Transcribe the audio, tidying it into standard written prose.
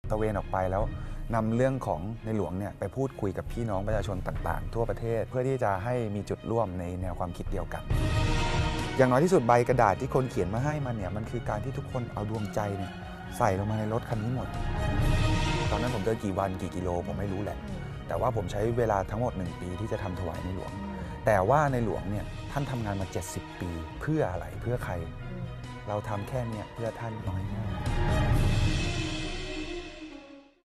ตระเวนออกไปแล้วนำเรื่องของในหลวงเนี่ยไปพูดคุยกับพี่น้องประชาชนต่างๆทั่วประเทศเพื่อที่จะให้มีจุดร่วมในแนวความคิดเดียวกันอย่างน้อยที่สุดใบกระดาษที่คนเขียนมาให้มันเนี่ยมันคือการที่ทุกคนเอาดวงใจเนี่ยใส่ลงมาในรถคันนี้หมดตอนนั้นผมเดินกี่วันกี่กิโลผมไม่รู้แหละแต่ว่าผมใช้เวลาทั้งหมด1 ปีที่จะทำถวายในหลวงแต่ว่าในหลวงเนี่ยท่านทำงานมา70 ปีเพื่ออะไรเพื่อใครเราทำแค่นี้เพื่อท่านน้อยมาก